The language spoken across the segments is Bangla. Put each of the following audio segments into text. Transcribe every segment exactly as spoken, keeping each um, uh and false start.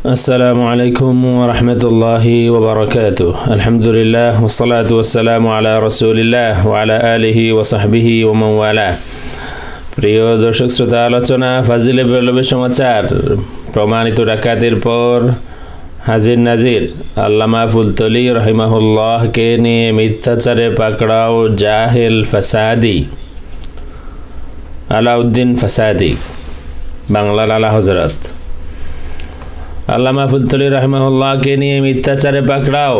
السلام عليكم ورحمة الله وبركاته. الحمد لله والصلاة والسلام على رسول الله وعلى آله وصحبه ومن والاه. প্রিয় দর্শক শ্রোতা, আলোচনা ফাজিলে বেরলবে সমাচার প্রমাণিত রাকাতের পর হাজির নাজির আল্লামা ফুলতলি রহিমাহুল্লাহকে নিয়ে মিথ্যাচারে পাকড়াও জাহেল ফাসাদি আলাউদ্দিন ফাসাদি, বাংলার আলা হজরত আল্লামা ফুলতলি রহিমাহুল্লাহকে নিয়ে মিথ্যাচারে পাকড়াও।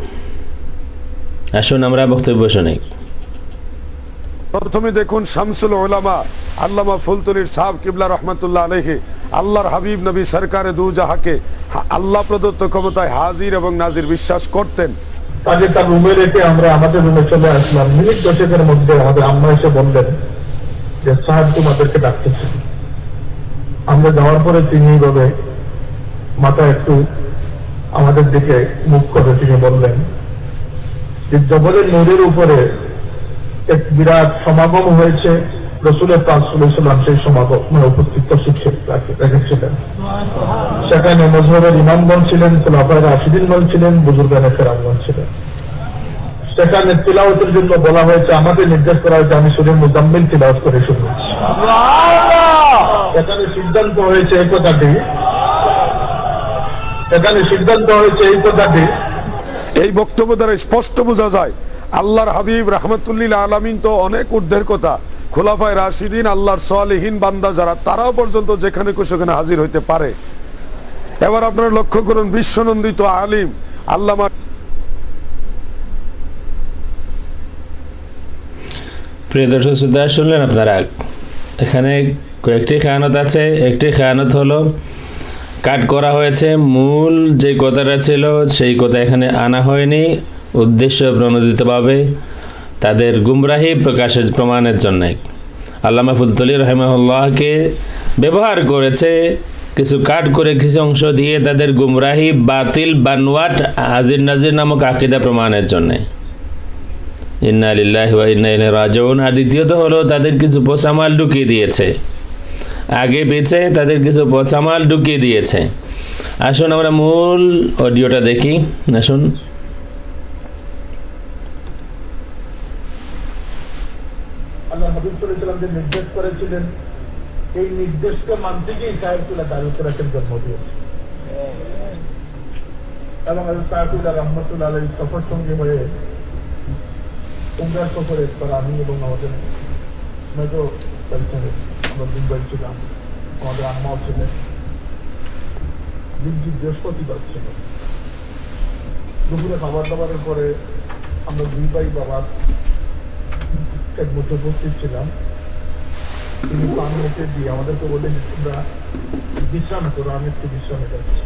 আসুন আমরা বক্তব্য শুনি। প্রথমে দেখুন শামসুল উলামা আল্লামা ফুলতলির সাহেব কিবলা রহমতুল্লাহ আলাইহি আল্লাহর হাবিব নবী সরকারে দু জাহাকে আল্লাহ প্রদত্ত ক্ষমতায় হাজির এবং নাজির বিশ্বাস করতেন। তাকে তার রুমে রেখে আমরা আমাদের রুমে চলে আসলাম। মিনিট দশেকের মধ্যে আমাদের আম্মা এসে বললেন যে সাহেব তোমাদেরকে ডাকতেছে। আমরা যাওয়ার পরে তিনি বলে মাথা একটু আমাদের দিকে মুখ করে তিনি বললেন যে জবলের নূরের উপরে এক বিরাট সমাগম হয়েছে। রসুলের পাক সাল্লাল্লাহু আলাইহি ওয়াসাল্লাম সেই সমাগমে উপস্থিত রেখেছিলেন। সেখানে মযহবের ইমামগণ ছিলেন, খুলাফায়ে রাশিদিনগণ ছিলেন, বুজুর্গানে কেরামগণ ছিলেন। সেখানে তিলাওয়াতের জন্য বলা হয়েছে, আমাকে নির্দেশ করা হয়েছে আমি সূরা মুজাম্মিল তিলাওয়াত করে শুনছি। সেখানে সিদ্ধান্ত হয়েছে এই কথাটি এখানে সিদ্ধান্ত হয়েছে এই কথাটি এই বক্তব্য দ্বারা স্পষ্ট বোঝা যায় আল্লাহর হাবিব রাহমাতুল্লিল আলামিন তো অনেক ঊর্ধ্বের কথা, খুলাফায়ে রাশিদিন আল্লাহর সালেহীন বান্দা যারা তারাও পর্যন্ত যেখানে সেখানে হাজির হইতে পারে। এবার আপনারা লক্ষ্য করুন, বিশ্বনন্দিত আলিম আল্লামা। প্রিয় দর্শক শ্রোতা, শুনলেন আপনারা, এখানে কয়েকটি খেয়ানত আছে। একটি খেয়ানত হলো কাট করা হয়েছে, মূল যে কথাটা ছিল সেই কথা এখানে আনা হয়নি উদ্দেশ্য প্রণোদিতভাবে তাদের গুমরাহি প্রকাশের প্রমাণের জন্য। আল্লামা ফুলতলি রহিমাহুল্লাহকে ব্যবহার করেছে কিছু কাট করে কিছু অংশ দিয়ে তাদের গুমরাহি বাতিল বানওয়াট হাজির নাজির নামক আকীদা প্রমাণের জন্য। ইন্না লিল্লাহি ওয়া ইন্না ইলাইহি রাজিউন। আর দ্বিতীয়ত হলো তাদের কিছু পোসামাল ঢুকিয়ে দিয়েছে, আগে পেছে তাদের কিছু পোসামাল ঢুকিয়ে দিয়েছে। আসুন আমরা মূল অডিওটা দেখি। আসুন। আল্লাহ হাবিব সাল্লাল্লাহু আলাইহি ওয়াসাল্লাম যে নির্দেশ করেছিলেন, এই নির্দেশকে মানতে গিয়ে সাহেবুল্লাহ দারুসরাতের জন্ম দিয়েছে এবং সাহেবুল্লাহ রহমতুল্লাহ আলাইহি সফর সঙ্গে হয়ে উমরা সফরে আমি এবং আমাদের মেজো আমরা দুবার ছিলাম, আমাদের আম্মাও ছিলেন। দিনটি বৃহস্পতিবার ছিল। দুপুরে খাবার দাবারের পরে আমরা দুই ভাই বাবার এক মুঠো উপস্থিত ছিলাম। তিনি পান মুখে দিয়ে আমাদেরকে বললেন তোমরা বিশ্রাম করো, আমি একটু বিশ্রামে যাচ্ছি।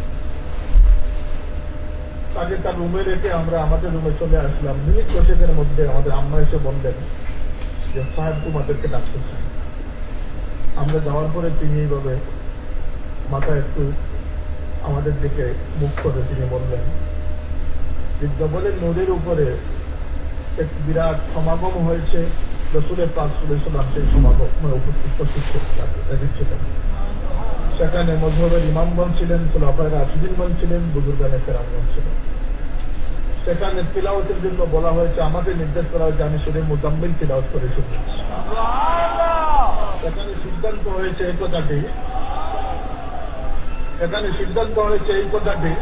তাকে তার রুমে রেখে আমরা আমাদের রুমে চলে আসলাম। মিনিট দশেকের মধ্যে আমাদের আম্মা এসে বললেন যে সাহেব তোমাদেরকে ডাকতেছে। আমরা যাওয়ার পরে তিনি এইভাবে মাথা একটু আমাদের দিকে মুখ করে তিনি বললেন যে জবলের নদীর উপরে এক বিরাট সমাগম হয়েছে। রসুলের পাক সাল্লাল্লাহু আলাইহি ওয়াসাল্লাম সেই সমাগমে উপস্থিত রেখেছিলেন। সেখানে মযহবের ইমামগণ ছিলেন, খুলাফায়ে রাশিদিনগণ ছিলেন, বুজুর্গানে কেরামগণ ছিলেন। সেখানে তিলাওয়াতের জন্য বলা হয়েছে, আমাকে নির্দেশ করা হয়েছে আমি সূরা মুজাম্মিল তিলাওয়াত করে শুনছি। এখানে সিদ্ধান্ত হয়েছে এই কথাটি এখানে সিদ্ধান্ত হয়েছে এই কথাটি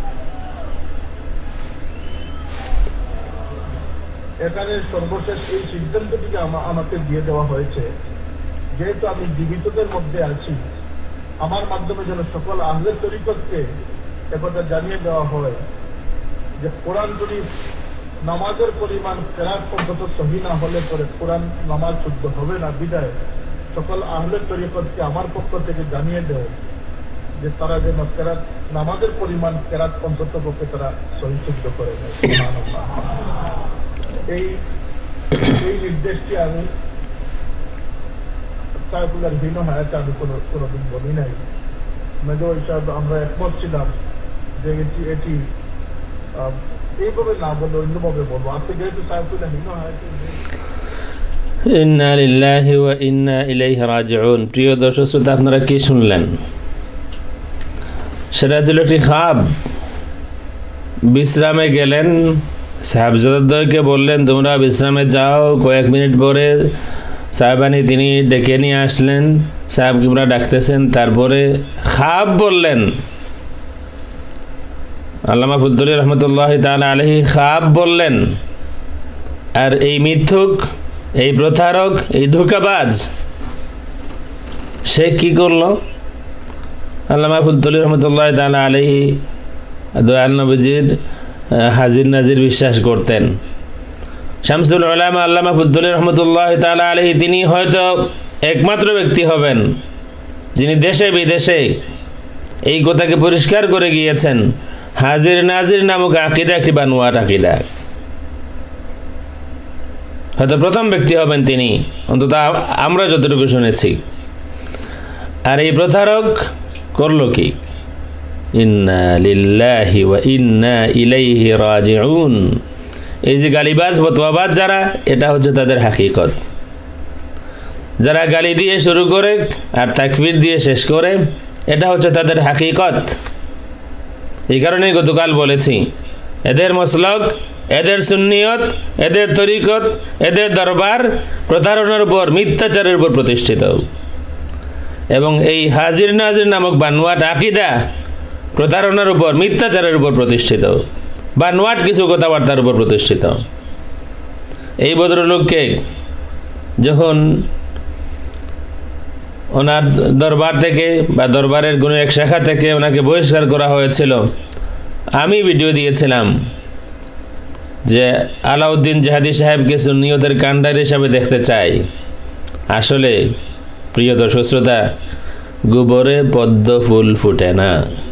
এখানে সর্বশেষ এই সিদ্ধান্তটিকে আমাকে দিয়ে দেওয়া হয়েছে, যেহেতু আমি জীবিতদের মধ্যে আছি, আমার মাধ্যমে যেন সকল আহলে তরিকতকে একথা জানিয়ে দেওয়া হয় যে কোরআন শরীফ নামাজের পরিমাণ কেরাত পদ্ধত সহি না হলে পরে কোরআন নামাজ শুদ্ধ হবে না। বিদায় সকল আহলে তরিকতকে আমার পক্ষ থেকে জানিয়ে দেয় যে তারা যেন কেরাত নামাজের পরিমাণ কেরাত পদ্ধত পক্ষে তারা সহি শুদ্ধ করে নেয়। এই এই নির্দেশটি আমি সাহেবুল্লাহর হীন হায়াতে আমি কোনো কোনোদিন বলি নাই। মেজর হিসাব আমরা একমত ছিলাম যে এটি এটি এইভাবে না বলে অন্যভাবে বলবো। আপনি যেহেতু সাহেবুল্লাহ হীন হায়াতে। ইন্না লিল্লাহি ওয়া ইন্না ইলাইহি রাজিউন। প্রিয় দর্শক শ্রোতা, আপনারা কি শুনলেন? সেটা ছিল একটি খাব। বিশ্রামে গেলেন, সাহাবজাদাদেরকে বললেন তোমরা বিশ্রামে যাও। কয়েক মিনিট পরে সাহেবানি তিনি ডেকে নিয়ে আসলেন, সাহেব কিবরা ডাকতেছেন, তারপরে খাব বললেন। আল্লামা ফুলতুলি রহমতুল্লাহ তাআলা আলাইহি খাব বললেন। আর এই মিথ্যুক, এই প্রতারক, এই ধোঁকাবাজ সে কি করলো? আল্লামা ফুলতুলি রহমতুল্লাহ তাআলা আলাইহি দয়াল নবীজির হাজির নাজির বিশ্বাস করতেন। শামসুল উলামা আল্লামা ফুলতুলি রহমতুল্লাহ তাআলা আলাইহি তিনি হয়তো একমাত্র ব্যক্তি হবেন যিনি দেশে বিদেশে এই কথাকে পরিষ্কার করে গিয়েছেন, হাজির নাজির নামক আকীদা একটি বানোয়াট আকীদা। হয়তো প্রথম ব্যক্তি হবেন তিনি, অন্তত আমরা যতটুকু শুনেছি। আর এই প্রতারক করলো কি? ইন্না লিল্লাহি ওয়া ইন্না ইলাইহি রাজিউন। এই যে গালিবাজ ফতোয়াবাজ যারা, এটা হচ্ছে তাদের হাকিকত। যারা গালি দিয়ে শুরু করে আর তাকবীর দিয়ে শেষ করে, এটা হচ্ছে তাদের হাকিকত। এই কারণেই গতকাল বলেছি, এদের মসলক, এদের সুন্নিয়ত, এদের তরিকত, এদের দরবার প্রতারণার উপর, মিথ্যাচারের উপর প্রতিষ্ঠিত। এবং এই হাজির নাজির নামক বানোয়াট আকীদা প্রতারণার উপর, মিথ্যাচারের উপর প্রতিষ্ঠিত, বানোয়াট কিছু কথাবার্তার উপর প্রতিষ্ঠিত। এই ভদ্রলোককে যখন ওনার দরবার থেকে বা দরবারের কোনো এক শাখা থেকে ওনাকে বহিষ্কার করা হয়েছিল, আমি ভিডিও দিয়েছিলাম যে আলাউদ্দিন জাহাদি সাহেবকে সুন্নিয়তের কান্ডার হিসাবে দেখতে চাই। আসলে প্রিয় দর্শক শ্রোতা, গোবরে পদ্ম ফুল ফুটে না,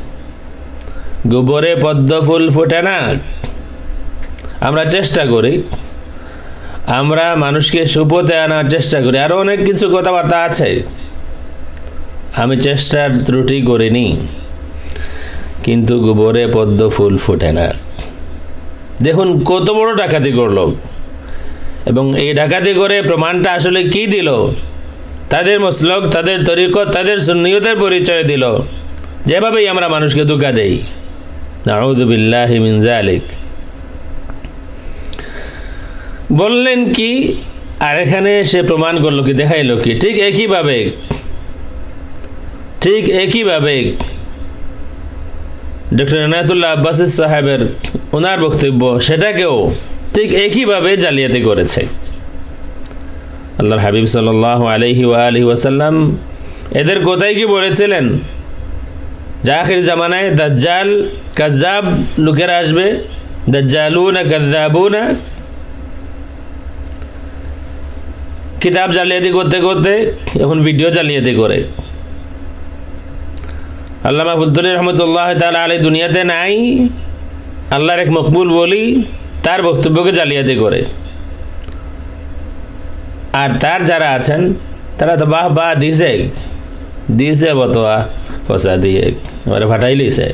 গোবরে পদ্ম ফুল ফুটে না। আমরা চেষ্টা করি, আমরা মানুষকে সুপথে আনার চেষ্টা করি, আরো অনেক কিছু কথাবার্তা আছে, আমি চেষ্টার ত্রুটি করিনি, কিন্তু গোবরে পদ্ম ফুল ফুটে না। দেখুন কত বড় ডাকাতি করলো, এবং এই ডাকাতি করে প্রমাণটা আসলে কি দিল? তাদের মসলক, তাদের তরিকত, তাদের সুন্নিয়তের পরিচয় দিল, যেভাবেই আমরা মানুষকে ধোঁকা দেই। নাউযু বিল্লাহি মিন যালিক। বললেন কি, আর এখানে সে প্রমাণ করলো কি, দেখাইলো কি? ঠিক একইভাবে, ঠিক একইভাবে ডক্টর ইনায়েতুল্লাহ আব্বাসী সাহেবের ওনার বক্তব্য, সেটাকেও ঠিক একইভাবে জালিয়াতি করেছে। আল্লাহর হাবিব সাল্লাল্লাহু আলাইহি ওয়া আলিহি ওয়াসাল্লাম এদের কথাই কি বলেছিলেন যে আখির জামানায় দাজ্জাল কাযযাব লোকেরা আসবে, দাজ্জালুনা কাযযাবুনা, কিতাব জালিয়াতি করতে করতে এখন ভিডিও জালিয়াতি করে। আল্লামা ফুলতুলি রহমতুল্লাহ তাআলা আলাইহি দুনিয়াতে নাই, আল্লাহর এক মকবুল বলি তার বক্তব্যকে জালিয়াতি করে। আর তার যারা আছেন তারা তো বাহ বাহ দিছে, দিছে বতোয়া পয়সা দিয়ে এবারে ফাটাই লিছে।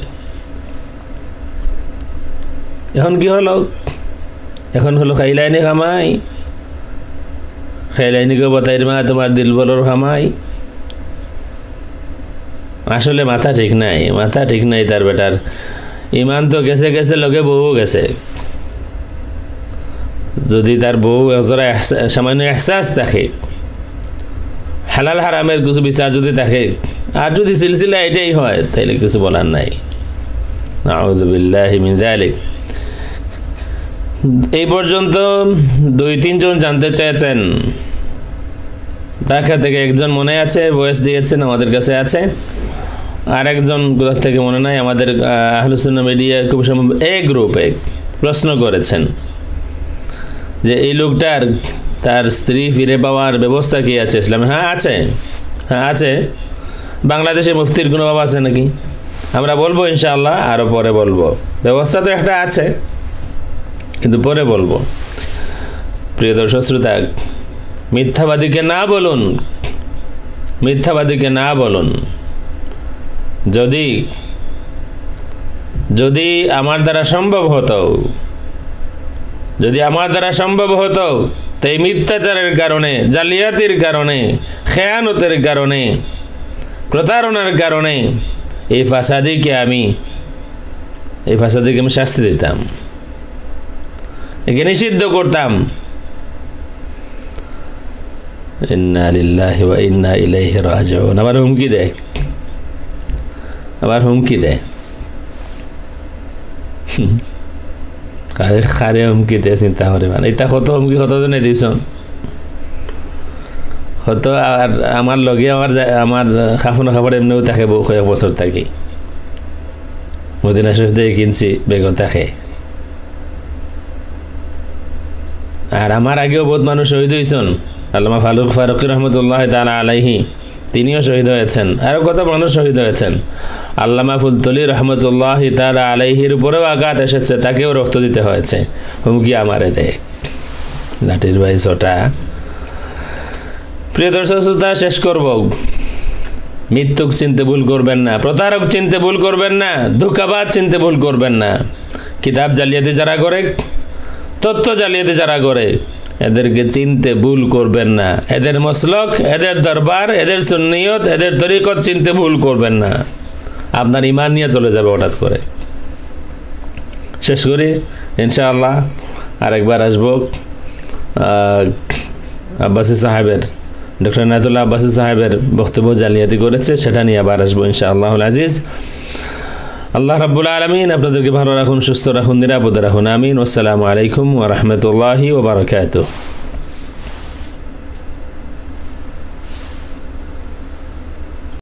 এখন কি হলো? এখন হলো খাইলাইনি খামাই, খাইলাইনিকে বতাইর মা তোমার দিল বলর খামাই। আসলে মাথা ঠিক নাই, মাথা ঠিক নাই তার বেটার। ইমান তো গেছে গেছে, লোকে বউ গেছে। যদি তার বউ জরা সামান্য এহসাস থাকে, হালাল হারামের কিছু বিচার যদি থাকে, আর যদি সিলসিলা এটাই হয়, তাহলে কিছু বলার নাই। আউযু বিল্লাহি মিন যালিক। এই পর্যন্ত দুই তিনজন জানতে চেয়েছেন, ঢাকা থেকে একজন মনে আছে, ভয়েস দিয়েছেন, আমাদের কাছে আছে। আর একজন কোথা থেকে মনে নাই, আমাদের আহলুস সুন্নাহ মিডিয়া খুব সম্ভব এই গ্রুপে প্রশ্ন করেছেন যে এই লোকটার তার স্ত্রী ফিরে পাওয়ার ব্যবস্থা কি আছে ইসলামে? হ্যাঁ আছে, হ্যাঁ আছে। বাংলাদেশে মুফতির কোনো বাবা আছে নাকি? আমরা বলবো ইনশাআল্লাহ, আরও পরে বলবো। ব্যবস্থা তো একটা আছে, কিন্তু পরে বলবো। প্রিয় দর্শক শ্রোতা, মিথ্যাবাদীকে না বলুন, মিথ্যাবাদীকে না বলুন। যদি যদি আমার দ্বারা সম্ভব হতো, যদি আমার দ্বারা সম্ভব হতো, তো এই মিথ্যাচারের কারণে, জালিয়াতির কারণে, খেয়ানতের কারণে, প্রতারণার কারণে এই ফাসাদিকে আমি এই ফাসাদিকে আমি শাস্তি দিতাম, একে নিষিদ্ধ করতাম। ইন্না লিল্লাহি ওয়া ইন্না ইলাইহি রাজিউন। আবার হুমকি দেয়, আবার হুমকি দেয়, খারে খারে হুমকি দেয়। চিন্তা করে মানে এটা কত হুমকি কতজনে দিছ, কত। আর আমার লগে আমার আমার খাফন খাবার এমনিও থাকে বউ কয়েক বছর থাকি, মদিনা শরীফ থেকে কিনছি বেগম থাকে। আর আমার আগেও বহুত মানুষ শহীদ হয়েছেন, আল্লামা ফারুক ফারুকি রহমতুল্লাহ তাআলা আলাইহি, তিনিও শহীদ হয়েছেন। আরও কত মানুষ শহীদ হয়েছেন। আল্লামা ফুলতলি রহমতুল্লাহ তাআলা আলাইহির উপরেও আঘাত এসেছে, তাকেও রক্ত দিতে হয়েছে। হুমকি আমারে দেয়, লাঠির বাইশ ওটা। প্রিয় দর্শক শ্রোতা, শেষ করব। মৃত্যুক চিনতে ভুল করবেন না, প্রতারক চিনতে ভুল করবেন না, ধোঁকাবাজ চিনতে ভুল করবেন না। কিতাব জালিয়াতি যারা করে, তথ্য জালিয়াতি যারা করে, এদেরকে চিনতে ভুল করবেন না। এদের মসলক, এদের দরবার, এদের সুন্নিয়ত, এদের তরিকত চিনতে ভুল করবেন না। আপনার ইমান নিয়ে চলে যাবে হঠাৎ করে। শেষ করি ইনশাআল্লাহ। আরেকবার আসবো আব্বাসী সাহেবের, ডক্টর নায়তুল্লাহ আব্বাসী সাহেবের বক্তব্য জালিয়াতি করেছে, সেটা নিয়ে আবার আসবো ইনশাআল্লাহুল আজিজ। আল্লাহ রাব্বুল আলামিন আপনাদেরকে ভালো রাখুন, সুস্থ রাখুন, নিরাপদে রাখুন। আমিন। আসসালামু আলাইকুম ওয়া রাহমাতুল্লাহি ওয়া বারাকাতুহু।